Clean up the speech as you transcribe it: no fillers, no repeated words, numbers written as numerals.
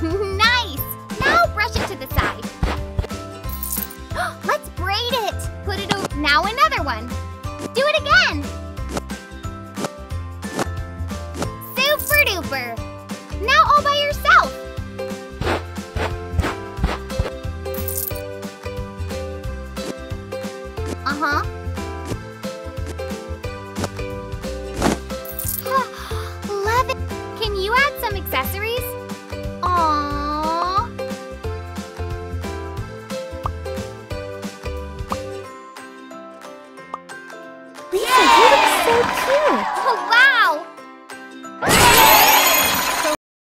Nice! Now brush it to the side. Let's braid it. Put it over. Now another one. Do it again. Super duper. Now all by yourself. Uh-huh. Love it. Can you add some accessories? Aww. Lisa, you look so cute.